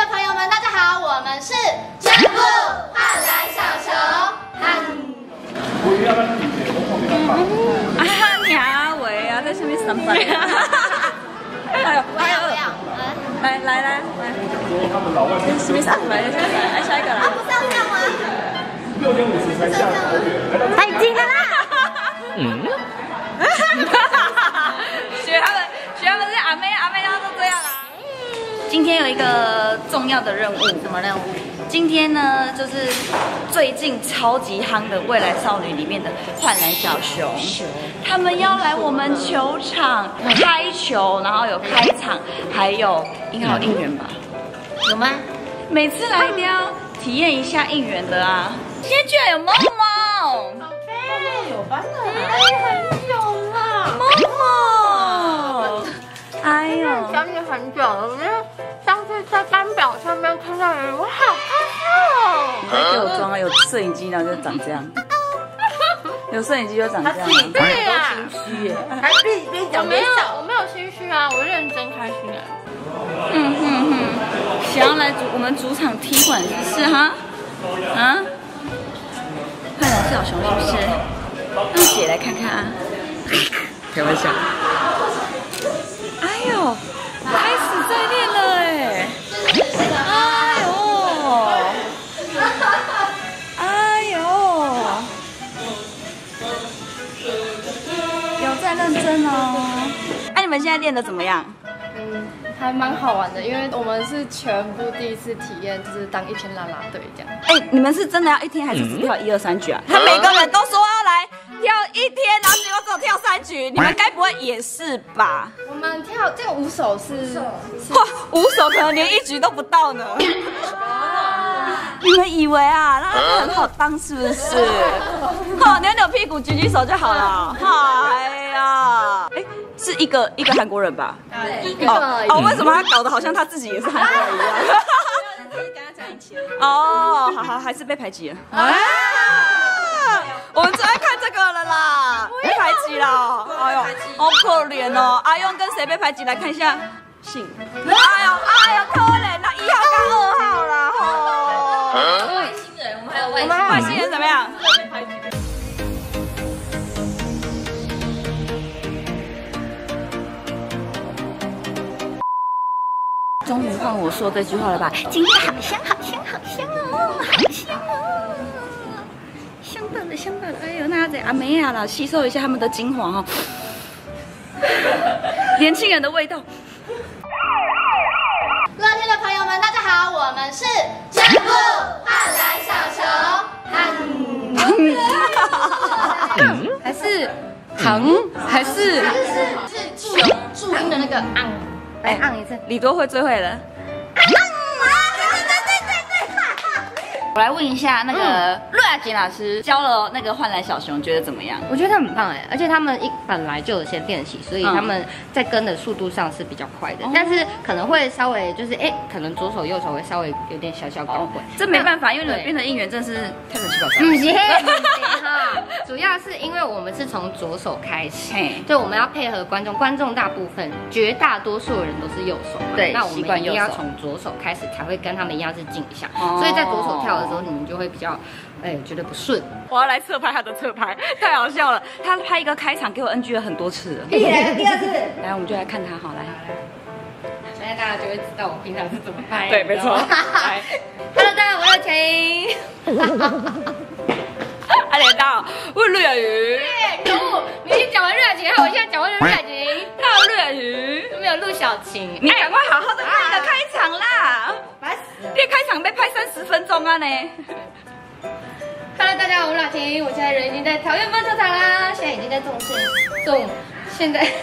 的朋友们，大家好，我们是全部汉来小熊。 娘喂啊，在上面上班。哎呦，来，是不是来下一个啦？ 不是要这样吗 6:50才下桃园。 太近了啦！ 学他们是阿妹要都这样啦。今天有一个重要的任务，什么任务？今天呢，就是最近超级夯的《未来少女》里面的幻蓝小熊，他们要来我们球场开球，然后有开场，还有应该有应援吧？ 有吗？ 每次来一定要体验一下应援的啊！今天居然有梦梦， 有班的，很久了。 梦梦，哎呦， 想你很久了，因为上次在班表上面看到你，我好开心哦。 你在给我装啊？有摄影机呢，就长这样。有摄影机就长这样。 对呀， 心虚耶， 还边讲边笑。我没有心虚啊，我认真开心啊。 想要来我们主场踢馆是不是哈？啊？幻蓝小熊是不是？让姐来看看啊。开玩笑。哎呦，开始在练了哎。哎呦，有在认真哦。哎，你们现在练的怎么样？ 还蛮好玩的，因为我们是全部第一次体验，就是当一天啦啦队这样。 哎，你们是真的要一天还是只跳1、2、3局啊？他每个人都说要来跳一天，然后结果只有跳3局，你们该不会也是吧？ 我们跳这个5手是， 哇，5手可能连1局都不到呢。你们以为啊，那很好当是不是？好，扭扭屁股，举举手就好了。哎呀，哎，是一个韩国人吧？ 一个哦，为什么他搞得好像他自己也是韩国人一样？ 跟他在一起了。 哦，好，还是被排挤了。啊！我们最爱看这个了啦，被排挤了。哎呦，好可怜哦。阿勇跟谁被排挤？来看一下。信。哎呦，可怜啦，1号跟2号啦，吼。 外星人，我们还有外星人怎么样？终于换我说这句话了吧？今天好香哦，好香哦，香到了！哎呦，那这阿梅亚啦，吸收一下他们的精华哦，年轻人的味道。 乐天的朋友们，大家好，我们是全部汉来小熊。 还是行还是注音的那个昂， 来按一次。 李多会最会了。我来问一下那个陆雅锦老师教了那个幻蓝小熊，觉得怎么样？ 我觉得他们很棒哎，而且他们本来就有先练习，所以他们在跟的速度上是比较快的，但是可能会稍微就是可能左手右手会稍微有点小搞混， 这没办法，因为你们变成应援真是太乱七八糟。 不是哈，主要是因为我们是从左手开始，对，我们要配合观众，观众大部分绝大多数人都是右手嘛， 对， 那我们一定要从左手开始才会跟他们一样是镜像，所以在左手跳的时候，你们就会比较觉得不顺。 我要来侧拍他的侧拍，太好笑了。他拍一个开场给我 NG 了很多次了。 第二次， 来，我们就来看他，好来。 现在大家就会知道我平常是怎么拍。 对，没错。来 ，Hello， 大家好，我是晴。 阿连到，我是陆雅瑜。 可恶，你已经讲完陆雅晴，我现在讲完陆雅晴， 还有陆雅瑜， 都没有陆小晴。 你赶快好好的拍一个开场啦！这开场被拍30分钟啊呢。 Hello， 大家好，我是老晴，我现在人已经在桃园棒球场啦，现在已经在现在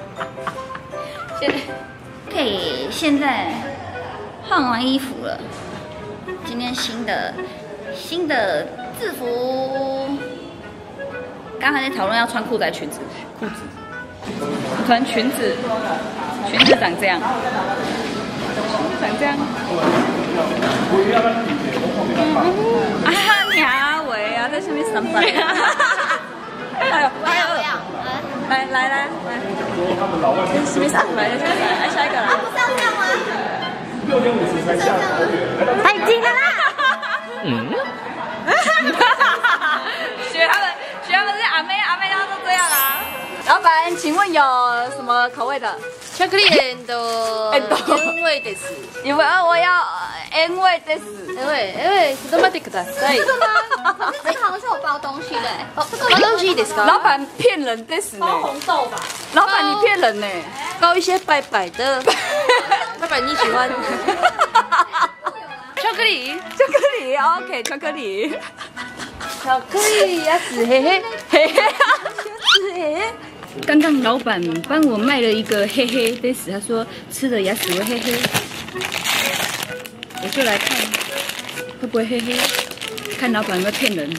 OK， 现在换完衣服了，今天新的制服，刚才在讨论要穿裤子还是裙子？裤子，穿裙子长这样，长这样。啊娘喂啊，在上面上班。哎呦，来，是不是来下一个啦？ 不是要这样吗？ 6.50才下桃园，来到太近了啦！ 学他们是阿妹都这样啦。老板，请问有什么口味的？ 巧克力的原味です。 因为我要原味です。 原味，ちょっと待ってください。 这个吗？可是这个好像是有包东西的。 包东西ですか？ 老板骗人です呢。 包红豆吧？ 老板你骗人呢。 包一些白白的。老板你喜欢？巧克力 ，OK， 巧克力。 巧克力牙齿黑黑， 嘿嘿，是嘿。刚刚老板帮我卖了一个黑黑的死，他说吃了牙齿会黑黑，我就来看会不会黑黑，看老板有没有骗人。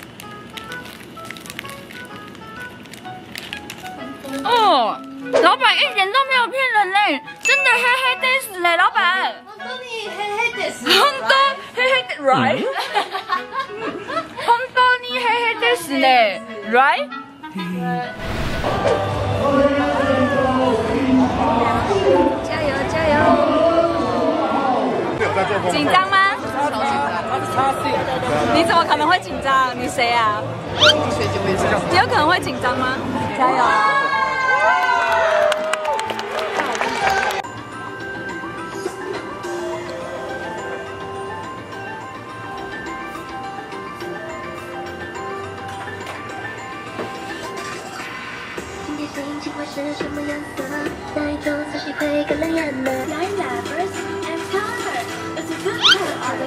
哦，老板一点都没有骗人嘞，真的黑黑的死嘞，老板。 本当に黑黑です。 本当黑黑的 right？ 本当に黑黑ですね right？ 加油加油！紧张吗？你怎么可能会紧张？你谁啊？你有可能会紧张吗？加油！ 心情会是什么颜色？哪一种思绪会更亮眼呢 ？Lovers and color, it's a good color.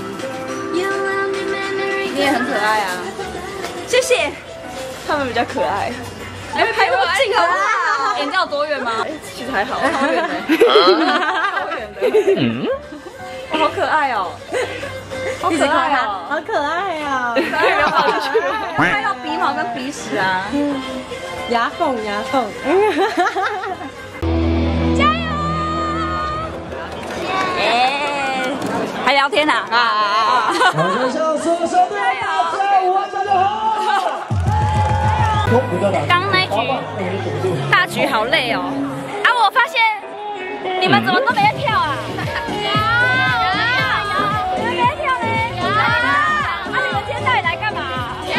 你也很可爱啊，谢谢。他们比较可爱。哎，拍那么近好不好？眼角有多远吗？其实还好，超远的，超远的。哇，好可爱哦，好可爱哦， 好可爱啊！ 拍到鼻毛跟鼻屎啊。 牙缝。 加油！耶！还聊天呐？ 好的，小手手队加油，大家好！ 刚那局大局好累哦。啊，我发现你们怎么都没在跳啊？有，你们没跳嘞？有。啊，你们今天到底来干嘛？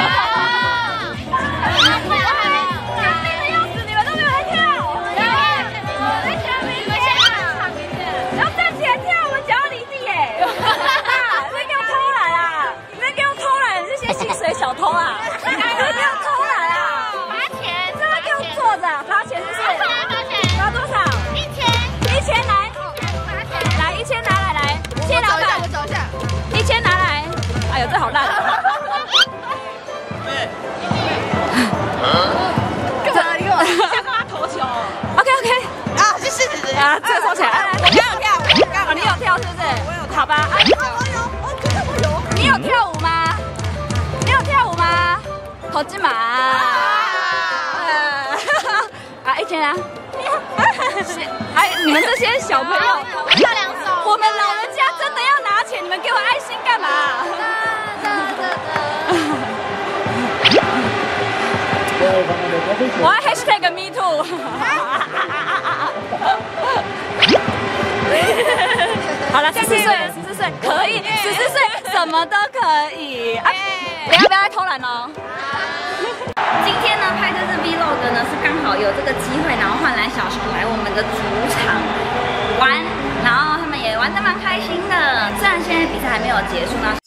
小偷啊！你们给我偷懒啊！ 罚钱， 这个给我坐着，罚钱是不是？罚多少？1000来，来1000拿来，谢谢老板。我找一下，1000拿来。哎呦，这好烂啊！给我，先帮他投球。OK， 啊，是狮子啊，这个收起来。我刚有跳，你有跳是不是？我有。好吧。我有。你有跳舞吗？口技嘛，1000啊！哎，你们这些小朋友，我们老人家真的要拿钱，你们给我爱心干嘛？我要 #MeToo。好了，14岁可以，14岁什么都可以。你要不要来偷懒哦？今天呢，拍这支 vlog 呢是刚好有这个机会，然后换来小熊来我们的主场玩，然后他们也玩得蛮开心的。虽然现在比赛还没有结束呢，